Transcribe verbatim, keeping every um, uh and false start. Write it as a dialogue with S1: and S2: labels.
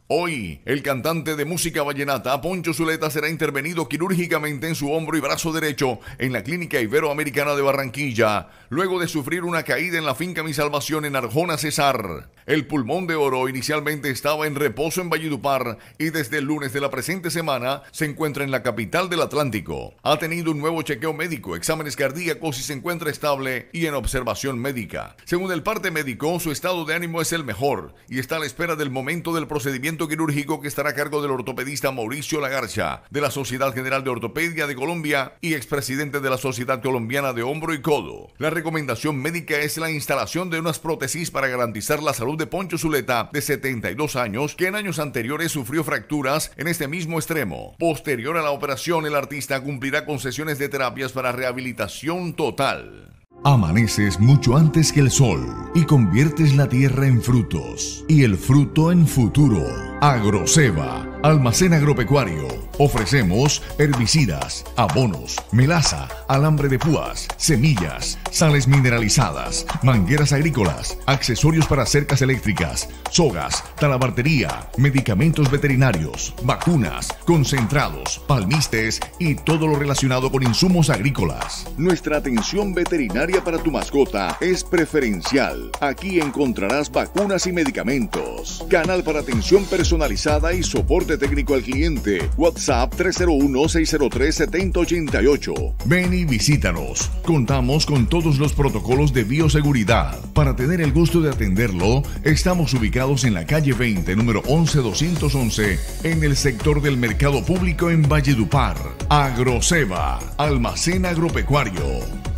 S1: Hoy, el cantante de música vallenata Poncho Zuleta será intervenido quirúrgicamente en su hombro y brazo derecho en la Clínica Iberoamericana de Barranquilla, luego de sufrir una caída en la finca Mi Salvación en Arjona, Cesar. El pulmón de oro inicialmente estaba en reposo en Valledupar y desde el lunes de la presente semana se encuentra en la capital del Atlántico. Ha tenido un nuevo chequeo médico, exámenes cardíacos y se encuentra estable y en observación médica. Según el parte médico, su estado de ánimo es el mejor y está a la espera del momento del procedimiento quirúrgico que estará a cargo del ortopedista Mauricio Lagarcha, de la Sociedad General de Ortopedia de Colombia y expresidente de la Sociedad Colombiana de Hombro y Codo. La recomendación médica es la instalación de unas prótesis para garantizar la salud de Poncho Zuleta, de setenta y dos años, que en años anteriores sufrió fracturas en este mismo extremo. Posterior a la operación, el artista cumplirá con sesiones de terapias para rehabilitación total.
S2: Amaneces mucho antes que el sol y conviertes la tierra en frutos y el fruto en futuro. Agroceba, almacén agropecuario. Ofrecemos herbicidas, abonos, melaza, alambre de púas, semillas, sales mineralizadas, mangueras agrícolas, accesorios para cercas eléctricas, sogas, talabartería, medicamentos veterinarios, vacunas, concentrados, palmistes y todo lo relacionado con insumos agrícolas. Nuestra atención veterinaria para tu mascota es preferencial. Aquí encontrarás vacunas y medicamentos. Canal para atención personalizada y soporte técnico al cliente. WhatsApp tres cero uno, seis cero tres, siete cero ocho ocho. Ven y visítanos. Contamos con todos los protocolos de bioseguridad. Para tener el gusto de atenderlo, estamos ubicados en la calle veinte, número once doscientos once, en el sector del Mercado Público en Valledupar. Agroceba, almacén agropecuario.